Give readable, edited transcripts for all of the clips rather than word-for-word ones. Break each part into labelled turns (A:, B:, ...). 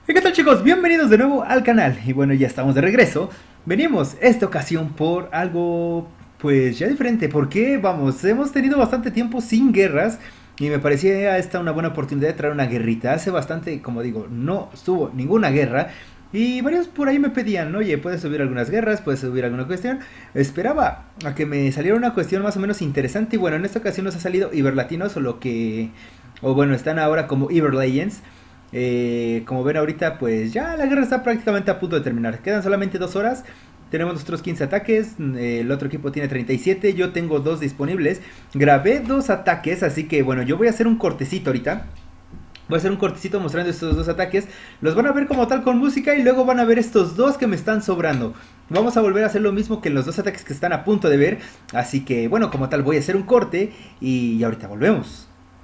A: ¿Qué tal, chicos? Bienvenidos de nuevo al canal. Y bueno, ya estamos de regreso. Venimos esta ocasión por algo pues ya diferente. Porque vamos, hemos tenido bastante tiempo sin guerras y me parecía esta una buena oportunidad de traer una guerrita. Hace bastante, como digo, no estuvo ninguna guerra. Y varios por ahí me pedían, oye, puedes subir algunas guerras, puedes subir alguna cuestión. Esperaba a que me saliera una cuestión más o menos interesante. Y bueno, en esta ocasión nos ha salido Iberlatinos, o lo que... o bueno, están ahora como Iber Legends. Como ven ahorita, pues ya la guerra está prácticamente a punto de terminar. Quedan solamente 2 horas. Tenemos nuestros 15 ataques. El otro equipo tiene 37. Yo tengo 2 disponibles. Grabé 2 ataques, así que bueno, yo voy a hacer un cortecito ahorita. Voy a hacer un cortecito mostrando estos 2 ataques. Los van a ver como tal con música. Y luego van a ver estos 2 que me están sobrando. Vamos a volver a hacer lo mismo que en los 2 ataques que están a punto de ver. Así que bueno, como tal voy a hacer un corte. Y ahorita volvemos.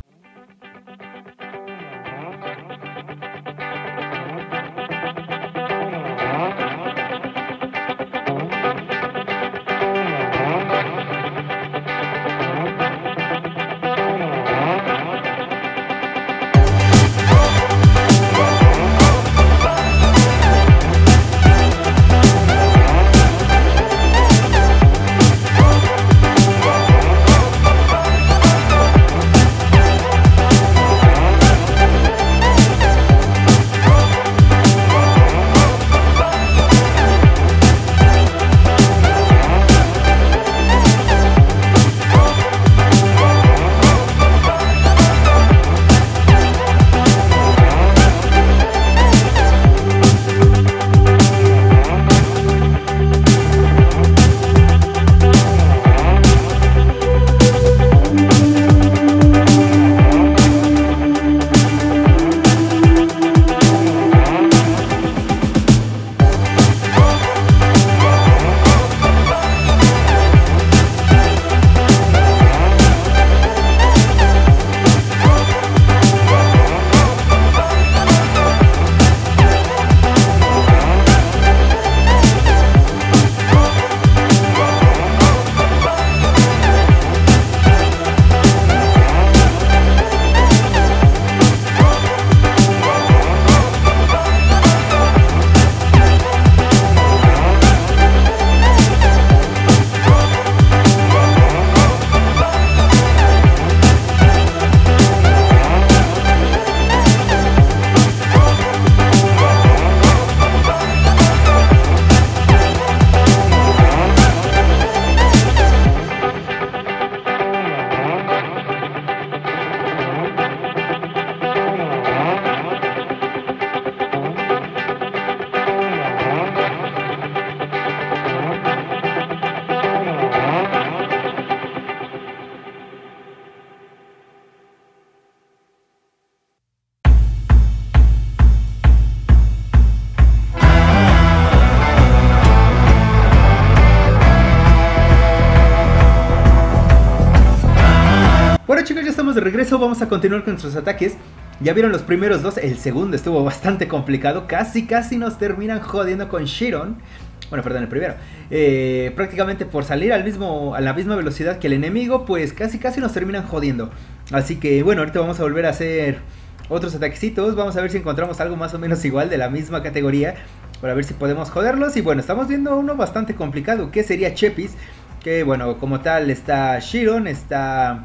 A: Bueno, chicos, ya estamos de regreso, vamos a continuar con nuestros ataques. Ya vieron los primeros 2, el segundo estuvo bastante complicado. Casi nos terminan jodiendo con Chiron. Bueno, perdón, el primero. Prácticamente por salir a la misma velocidad que el enemigo, pues casi nos terminan jodiendo. Así que bueno, ahorita vamos a volver a hacer otros ataquecitos. Vamos a ver si encontramos algo más o menos igual de la misma categoría, para ver si podemos joderlos. Y bueno, estamos viendo uno bastante complicado, que sería Chepis. Que bueno, como tal está Chiron, está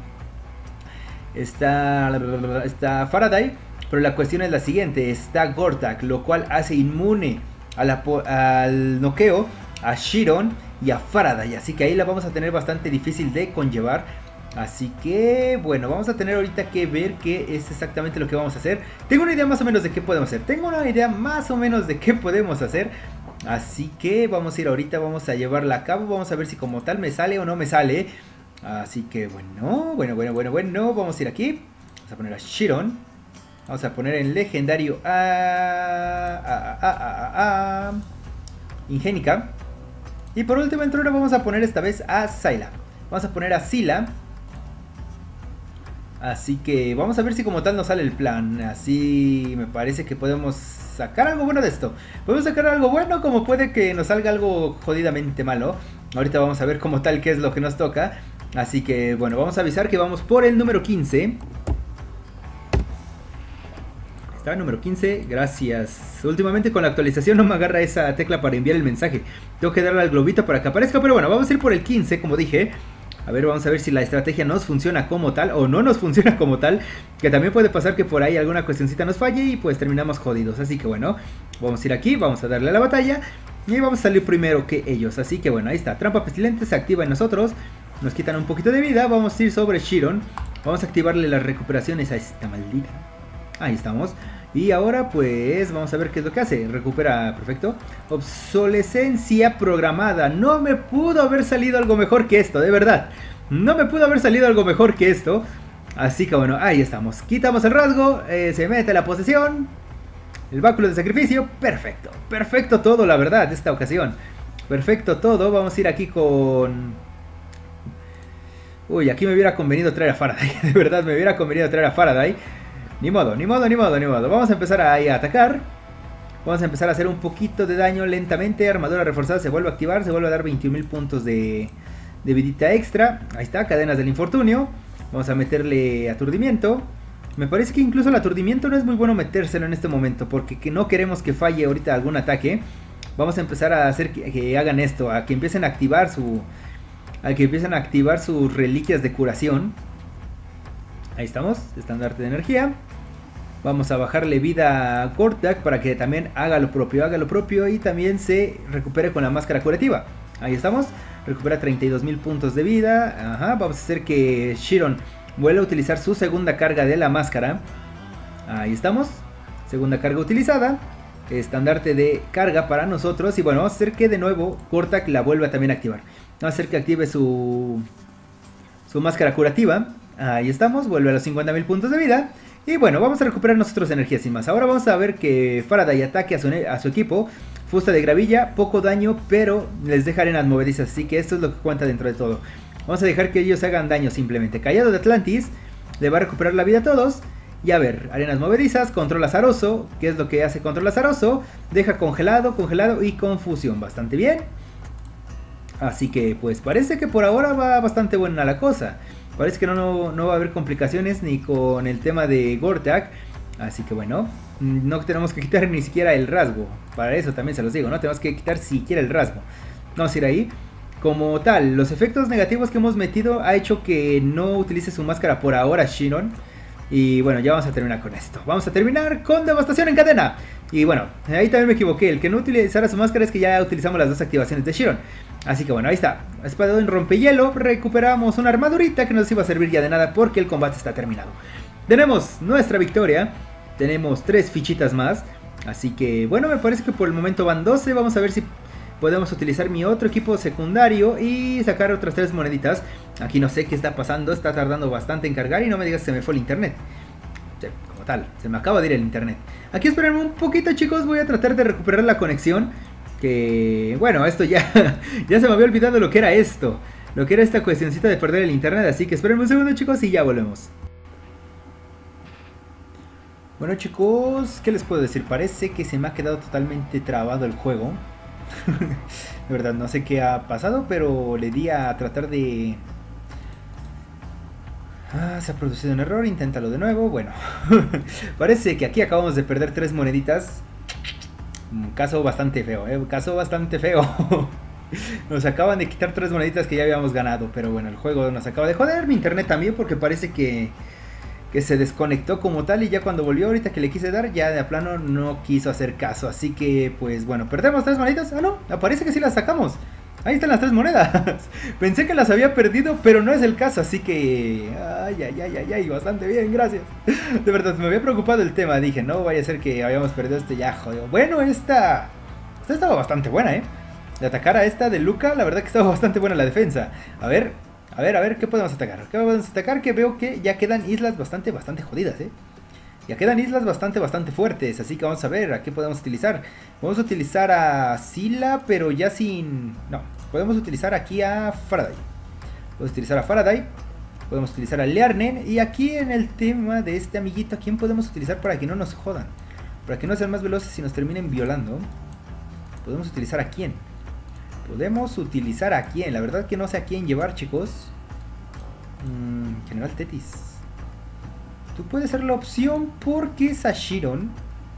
A: Faraday, pero la cuestión es la siguiente: está Gortak, lo cual hace inmune al noqueo a Chiron y a Faraday, así que ahí la vamos a tener bastante difícil de conllevar. Así que bueno, vamos a tener ahorita que ver qué es exactamente lo que vamos a hacer. Tengo una idea más o menos de qué podemos hacer. Así que vamos a ir ahorita, vamos a llevarla a cabo. Vamos a ver si como tal me sale o no me sale. Así que bueno, vamos a ir aquí. Vamos a poner a Chiron. Vamos a poner en legendario a Ingénica. Y por último en trono vamos a poner esta vez a Syla. Vamos a poner a Syla. Así que vamos a ver si como tal nos sale el plan. Así me parece que podemos sacar algo bueno de esto. Podemos sacar algo bueno, como puede que nos salga algo jodidamente malo. Ahorita vamos a ver como tal qué es lo que nos toca. Así que bueno, vamos a avisar que vamos por el número 15. Está, número 15, gracias. Últimamente con la actualización no me agarra esa tecla para enviar el mensaje. Tengo que darle al globito para que aparezca, pero bueno, vamos a ir por el 15, como dije. A ver, vamos a ver si la estrategia nos funciona como tal o no nos funciona como tal. Que también puede pasar que por ahí alguna cuestioncita nos falle y pues terminamos jodidos. Así que bueno, vamos a ir aquí, vamos a darle a la batalla y vamos a salir primero que ellos. Así que bueno, ahí está, trampa pestilente se activa en nosotros. Nos quitan un poquito de vida, vamos a ir sobre Chiron. Vamos a activarle las recuperaciones a esta maldita. Ahí estamos. Y ahora pues vamos a ver qué es lo que hace. Recupera, perfecto. Obsolescencia programada. No me pudo haber salido algo mejor que esto, de verdad. No me pudo haber salido algo mejor que esto. Así que bueno, ahí estamos. Quitamos el rasgo, se mete la posesión. El báculo de sacrificio, perfecto. Perfecto todo, la verdad, esta ocasión. Perfecto todo, vamos a ir aquí con... Uy, aquí me hubiera convenido traer a Faraday. De verdad, me hubiera convenido traer a Faraday. Ni modo, ni modo, ni modo, ni modo. Vamos a empezar ahí a atacar. Vamos a empezar a hacer un poquito de daño lentamente. Armadura reforzada se vuelve a activar. Se vuelve a dar 21.000 puntos de vidita extra. Ahí está, cadenas del infortunio. Vamos a meterle aturdimiento. Me parece que incluso el aturdimiento no es muy bueno metérselo en este momento, porque no queremos que falle ahorita algún ataque. Vamos a empezar a hacer que hagan esto, a que empiecen a activar sus reliquias de curación. Ahí estamos, estandarte de energía. Vamos a bajarle vida a Gortak para que también haga lo propio y también se recupere con la máscara curativa. Ahí estamos, recupera 32.000 puntos de vida. Ajá, vamos a hacer que Chiron vuelva a utilizar su segunda carga de la máscara. Ahí estamos, segunda carga utilizada. Estandarte de carga para nosotros. Y bueno, vamos a hacer que de nuevo Gortak la vuelva también a activar. Vamos a hacer que active su máscara curativa. Ahí estamos, vuelve a los 50.000 puntos de vida. Y bueno, vamos a recuperar nosotros energía sin más. Ahora vamos a ver que Faraday ataque a su equipo. Fusta de gravilla, poco daño, pero les deja arenas movedizas. Así que esto es lo que cuenta dentro de todo. Vamos a dejar que ellos hagan daño simplemente. Callado de Atlantis, le va a recuperar la vida a todos. Y a ver, arenas movedizas, control azaroso. ¿Qué es lo que hace control azaroso? Deja congelado, congelado y confusión. Bastante bien. Así que pues parece que por ahora va bastante buena la cosa. Parece que no va a haber complicaciones ni con el tema de Gortak. Así que bueno, no tenemos que quitar ni siquiera el rasgo. Para eso también se los digo, no tenemos que quitar siquiera el rasgo. Vamos a ir ahí. Como tal, los efectos negativos que hemos metido ha hecho que no utilice su máscara por ahora Chiron. Y bueno, ya vamos a terminar con esto. Vamos a terminar con devastación en cadena. Y bueno, ahí también me equivoqué. El que no utilizara su máscara es que ya utilizamos las dos activaciones de Chiron. Así que bueno, ahí está. Espadón rompehielo. Recuperamos una armadurita que no nos iba a servir ya de nada porque el combate está terminado. Tenemos nuestra victoria. Tenemos 3 fichitas más. Así que bueno, me parece que por el momento van 12. Vamos a ver si podemos utilizar mi otro equipo secundario y sacar otras 3 moneditas. Aquí no sé qué está pasando. Está tardando bastante en cargar y no me digas que se me fue el internet. Sí, como tal, se me acaba de ir el internet. Aquí espérenme un poquito, chicos. Voy a tratar de recuperar la conexión. Que bueno, esto ya se me había olvidado lo que era esto. Lo que era esta cuestioncita de perder el internet. Así que espérenme un segundo, chicos, y ya volvemos. Bueno, chicos, ¿qué les puedo decir? Parece que se me ha quedado totalmente trabado el juego. De verdad, no sé qué ha pasado, pero le di a tratar de... se ha producido un error, inténtalo de nuevo. Bueno, parece que aquí acabamos de perder 3 moneditas. Un caso bastante feo, caso bastante feo. Nos acaban de quitar 3 moneditas que ya habíamos ganado. Pero bueno, el juego nos acaba de joder. Mi internet también, porque parece que se desconectó como tal. Y ya cuando volvió, ahorita que le quise dar, ya de a plano no quiso hacer caso. Así que pues bueno, perdemos 3 moneditas. Ah no, parece que sí las sacamos. Ahí están las 3 monedas. Pensé que las había perdido, pero no es el caso. Así que... Ay, bastante bien, gracias. De verdad, me había preocupado el tema. Dije, no vaya a ser que habíamos perdido este ya, joder. Bueno, esta estaba bastante buena, De atacar a esta de Luca, la verdad que estaba bastante buena la defensa. A ver, ¿qué podemos atacar? ¿Qué podemos atacar? Que veo que ya quedan islas bastante jodidas, Ya quedan islas bastante fuertes, así que vamos a ver a qué podemos utilizar. Vamos a utilizar a Scylla, pero ya sin... No, podemos utilizar aquí a Faraday. Podemos utilizar a Faraday. Podemos utilizar a Learnen. Y aquí en el tema de este amiguito, ¿a quién podemos utilizar para que no nos jodan? Para que no sean más veloces y nos terminen violando. Podemos utilizar a quién. Podemos utilizar a quién. La verdad que no sé a quién llevar, chicos. General Tetis. tú puedes ser la opción porque Sashiron.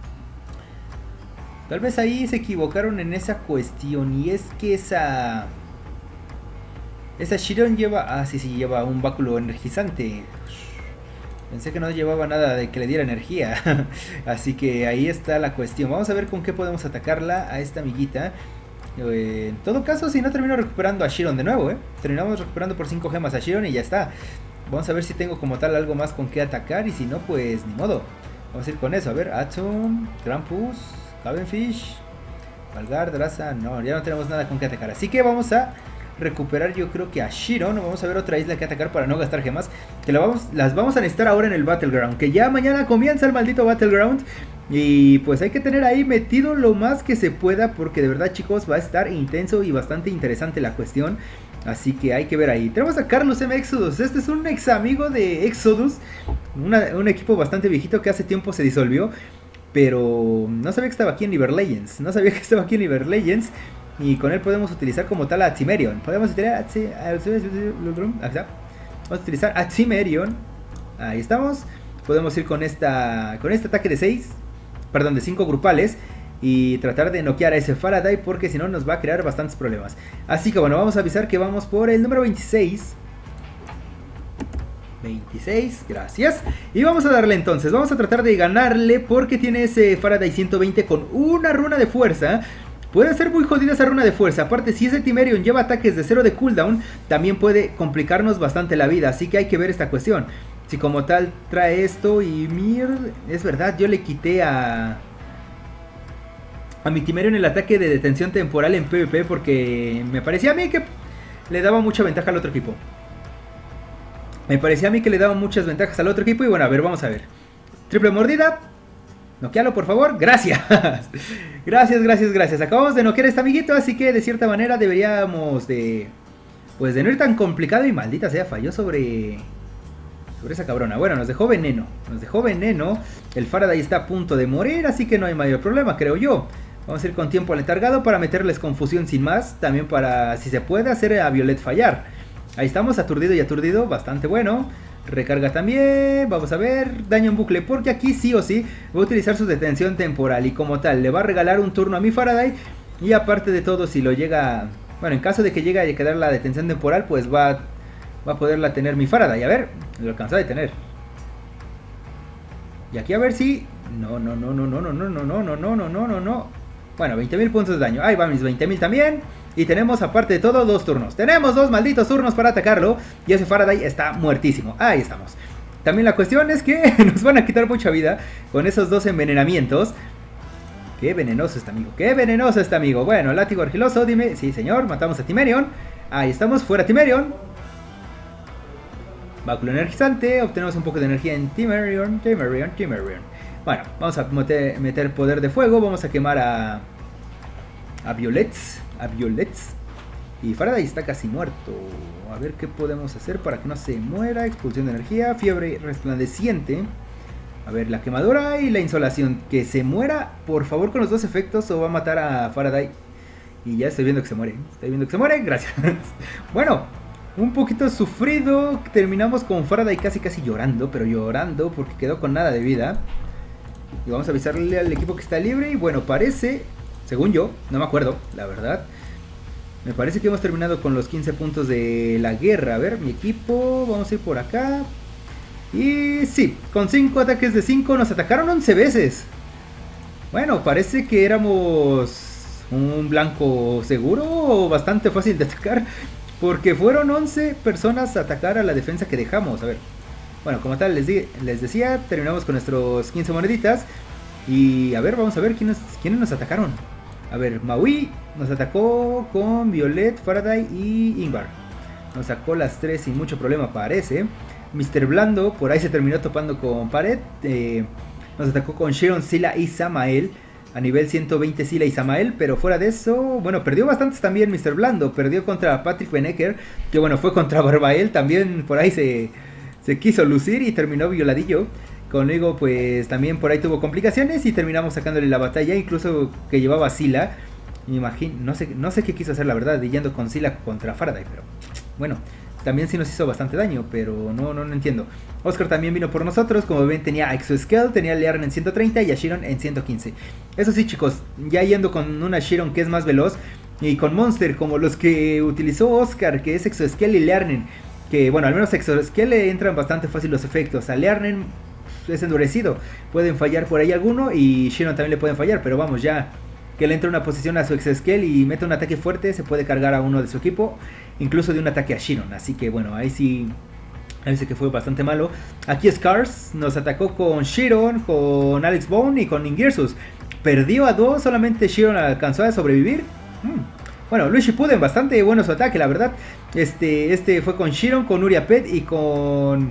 A: Tal vez ahí se equivocaron en esa cuestión. Y es que esa Shiron lleva... Ah, sí, lleva un báculo energizante. Pensé que no llevaba nada de que le diera energía. Así que ahí está la cuestión. Vamos a ver con qué podemos atacarla a esta amiguita. En todo caso, si no, termino recuperando a Shiron de nuevo, terminamos recuperando por 5 gemas a Shiron y ya está. Vamos a ver si tengo como tal algo más con qué atacar. Y si no, pues ni modo. Vamos a ir con eso. A ver, Atom, Krampus, Cavenfish, Valgar, Draza. No, ya no tenemos nada con qué atacar. Así que vamos a recuperar, yo creo que a Shiron. Vamos a ver otra isla que atacar para no gastar gemas. Que las vamos a necesitar ahora en el Battleground. Que ya mañana comienza el maldito Battleground. Y pues hay que tener ahí metido lo más que se pueda. Porque de verdad, chicos, va a estar intenso y bastante interesante la cuestión. Así que hay que ver ahí. Tenemos a Carlos M. Exodus. Este es un ex amigo de Exodus. Un equipo bastante viejito que hace tiempo se disolvió. Pero no sabía que estaba aquí en Liver Legends. Y con él podemos utilizar como tal a Timerion. Podemos utilizar a Timerion. Ahí estamos. Podemos ir con este ataque de 6. Perdón, de 5 grupales. Y tratar de noquear a ese Faraday, porque si no nos va a crear bastantes problemas. Así que bueno, vamos a avisar que vamos por el número 26. 26, gracias. Y vamos a darle entonces. Vamos a tratar de ganarle, porque tiene ese Faraday 120 con una runa de fuerza. Puede ser muy jodida esa runa de fuerza. Aparte, si ese Timerion lleva ataques de 0 de cooldown, también puede complicarnos bastante la vida. Así que hay que ver esta cuestión. Si como tal trae esto y es verdad, yo le quité a mi Timerion el ataque de detención temporal en PvP, porque me parecía a mí que le daba mucha ventaja al otro equipo. Me parecía a mí que le daba muchas ventajas al otro equipo. Y bueno, a ver, vamos a ver. Triple mordida. Noquealo, por favor. Gracias. Gracias. Acabamos de noquear a este amiguito. Así que de cierta manera deberíamos de... Pues de no ir tan complicado. Y maldita sea, falló sobre esa cabrona. Bueno, nos dejó veneno. El Faraday está a punto de morir. Así que no hay mayor problema, creo yo. Vamos a ir con tiempo letargado para meterles confusión sin más. También para, si se puede, hacer a Violet fallar. Ahí estamos, aturdido y aturdido. Bastante bueno. Recarga también. Vamos a ver. Daño en bucle. Porque aquí sí o sí va a utilizar su detención temporal. Y como tal, le va a regalar un turno a mi Faraday. Y aparte de todo, si lo llega... Bueno, en caso de que llegue a quedar la detención temporal, pues va a poderla tener mi Faraday. A ver, lo alcanzó a detener. Y aquí a ver si... No. Bueno, 20.000 puntos de daño. Ahí va mis 20.000 también. Y tenemos, aparte de todo, 2 turnos. Tenemos 2 malditos turnos para atacarlo. Y ese Faraday está muertísimo. Ahí estamos. También la cuestión es que nos van a quitar mucha vida con esos 2 envenenamientos. Qué venenoso este amigo. Bueno, látigo argiloso, dime. Sí, señor, matamos a Timerion. Ahí estamos, fuera Timerion. Báculo energizante. Obtenemos un poco de energía en Timerion. Bueno, vamos a meter poder de fuego. Vamos a quemar a Violets. Y Faraday está casi muerto. A ver qué podemos hacer para que no se muera. Expulsión de energía. Fiebre resplandeciente. A ver, la quemadura y la insolación. Que se muera, por favor, con los 2 efectos, o va a matar a Faraday. Y ya estoy viendo que se muere. Gracias. Bueno, un poquito sufrido. Terminamos con Faraday casi llorando. Pero llorando porque quedó con nada de vida. Y vamos a avisarle al equipo que está libre. Y bueno, parece, según yo, no me acuerdo, la verdad, me parece que hemos terminado con los 15 puntos de la guerra. A ver, mi equipo, vamos a ir por acá. Y sí, con 5 ataques de 5 nos atacaron 11 veces. Bueno, parece que éramos un blanco seguro o bastante fácil de atacar, porque fueron 11 personas a atacar a la defensa que dejamos. A ver. Bueno, como tal, les decía, terminamos con nuestros 15 moneditas. Y a ver, vamos a ver quiénes nos atacaron. A ver, Maui nos atacó con Violet, Faraday y Ingvar. Nos sacó las 3 sin mucho problema, parece. Mr. Blando, por ahí se terminó topando con pared. Nos atacó con Sharon, Sila y Samael. A nivel 120 Sila y Samael, pero fuera de eso, bueno, perdió bastantes también Mr. Blando. Perdió contra Patrick Benecker, que bueno, fue contra Barbael. También por ahí se quiso lucir y terminó violadillo. Conmigo pues también por ahí tuvo complicaciones y terminamos sacándole la batalla, incluso que llevaba a Sila. Me imagino, no sé qué quiso hacer la verdad, yendo con Sila contra Faraday, pero bueno, también sí nos hizo bastante daño, pero no entiendo. Oscar también vino por nosotros, como ven tenía a Exoskell, tenía a Learn en 130 y a Shiron en 115. Eso sí chicos, ya yendo con una Shiron que es más veloz y con Monster como los que utilizó Oscar, que es Exoskell y Learn, que bueno, al menos a Exoskell le entran bastante fácil los efectos, a Learn es endurecido, pueden fallar por ahí alguno y Shiron también le pueden fallar, pero vamos ya que le entre una posición a su Exoskell y mete un ataque fuerte, se puede cargar a uno de su equipo, incluso de un ataque a Shiron, así que bueno, ahí sí que fue bastante malo. Aquí Scars nos atacó con Shiron, con Alex Bone y con Ningirsus. Perdió a dos, solamente Shiron alcanzó a sobrevivir. Bueno, Luis Shippuden, bastante bueno su ataque, la verdad. Este fue con Shiron, con Uriapet y con...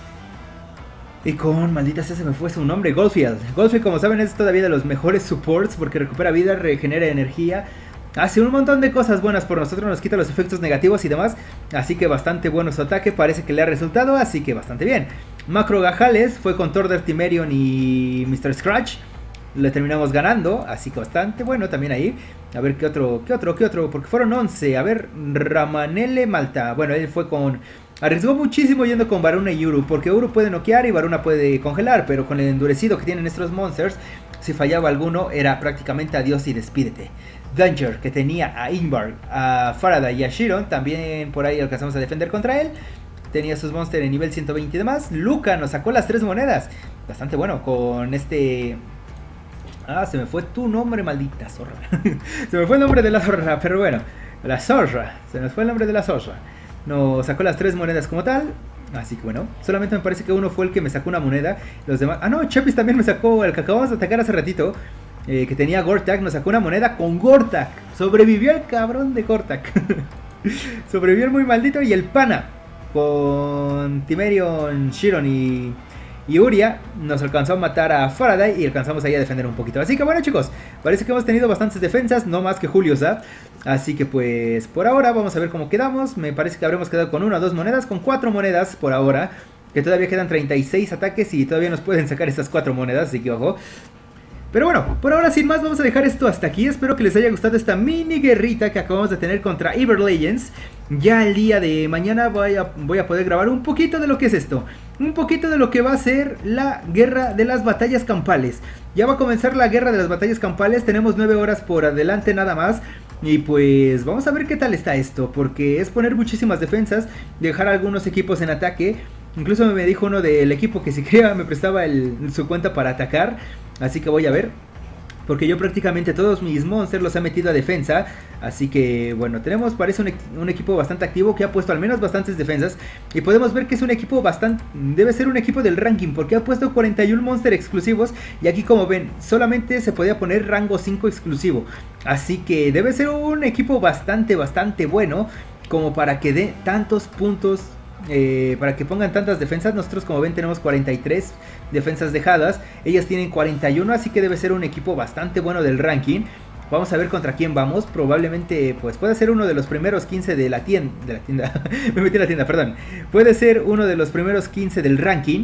A: maldita sea, se me fue su nombre, Goldfield. Goldfield, como saben, es todavía de los mejores supports porque recupera vida, regenera energía. Hace un montón de cosas buenas por nosotros, nos quita los efectos negativos y demás. Así que bastante bueno su ataque, parece que le ha resultado, así que bastante bien. Macro Gajales fue con Thorder, Timerion y Mr. Scratch. Le terminamos ganando, así que bastante bueno también ahí. A ver qué otro, porque fueron 11. A ver, Ramanele Malta. Bueno, él fue con... Arriesgó muchísimo yendo con Varuna y Uru, porque Uru puede noquear y Varuna puede congelar, pero con el endurecido que tienen estos monsters, si fallaba alguno era prácticamente adiós y despídete. Danger, que tenía a Ingvar, a Faraday y a Shiron, también por ahí alcanzamos a defender contra él. Tenía sus monsters en nivel 120 y demás. Luca nos sacó las 3 monedas. Bastante bueno con este... se me fue tu nombre, maldita zorra. Se me fue el nombre de la zorra, pero bueno. La zorra, se nos fue el nombre de la zorra. Nos sacó las 3 monedas como tal. Así que bueno, solamente me parece que uno fue el que me sacó una moneda. Los demás... no, Chapis también me sacó el que acabamos de atacar hace ratito. Que tenía Gortak, nos sacó una moneda con Gortak. Sobrevivió el cabrón de Gortak. Sobrevivió el muy maldito. Y el pana con Timerion, Shiron y Uria nos alcanzó a matar a Faraday y alcanzamos ahí a defender un poquito. Así que bueno chicos, parece que hemos tenido bastantes defensas, no más que Julio Zap. Así que pues por ahora vamos a ver cómo quedamos. Me parece que habremos quedado con 1 o 2 monedas, con 4 monedas por ahora. Que todavía quedan 36 ataques y todavía nos pueden sacar esas 4 monedas, así que ojo. Pero bueno, por ahora sin más vamos a dejar esto hasta aquí. Espero que les haya gustado esta mini guerrita que acabamos de tener contra Ever Legends. Ya el día de mañana voy a poder grabar un poquito de lo que es esto. Un poquito de lo que va a ser la guerra de las batallas campales. Ya va a comenzar la guerra de las batallas campales. Tenemos 9 horas por adelante nada más. Y pues vamos a ver qué tal está esto. Porque es poner muchísimas defensas, dejar algunos equipos en ataque. Incluso me dijo uno del equipo que si quería me prestaba su cuenta para atacar. Así que voy a ver. Porque yo prácticamente todos mis monsters los he metido a defensa. Así que bueno, tenemos parece un equipo bastante activo que ha puesto al menos bastantes defensas. Y podemos ver que es un equipo bastante... debe ser un equipo del ranking porque ha puesto 41 monsters exclusivos. Y aquí como ven, solamente se podía poner rango 5 exclusivo. Así que debe ser un equipo bastante bueno como para que dé tantos puntos. Para que pongan tantas defensas. Nosotros como ven tenemos 43 defensas dejadas. Ellas tienen 41, así que debe ser un equipo bastante bueno del ranking. Vamos a ver contra quién vamos. Probablemente pues puede ser uno de los primeros 15 de la tienda. Me metí en la tienda, perdón. Puede ser uno de los primeros 15 del ranking.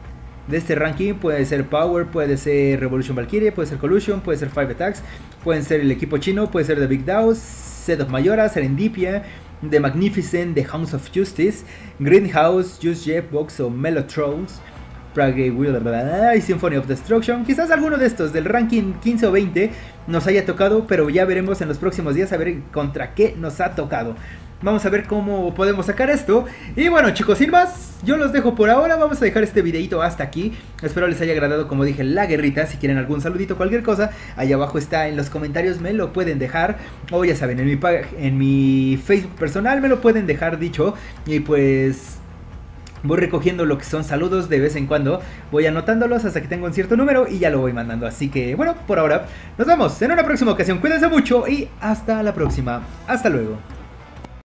A: De este ranking puede ser Power, puede ser Revolution Valkyrie, puede ser Collusion, puede ser Five Attacks, pueden ser el equipo chino, puede ser The Big DAOs, Set of Mayora, Serendipia, The Magnificent, The Hounds of Justice, Greenhouse, Just Jeff Box o Melotrolls, Prague Will y Symphony of Destruction. Quizás alguno de estos del ranking 15 o 20 nos haya tocado, pero ya veremos en los próximos días a ver contra qué nos ha tocado. Vamos a ver cómo podemos sacar esto. Y bueno chicos, sin más, yo los dejo por ahora. Vamos a dejar este videito hasta aquí. Espero les haya agradado, como dije, la guerrita. Si quieren algún saludito, cualquier cosa, ahí abajo está en los comentarios, me lo pueden dejar. O ya saben, en mi Facebook personal me lo pueden dejar dicho. Y pues voy recogiendo lo que son saludos de vez en cuando. Voy anotándolos hasta que tengo un cierto número y ya lo voy mandando. Así que bueno, por ahora nos vemos en una próxima ocasión. Cuídense mucho y hasta la próxima. Hasta luego.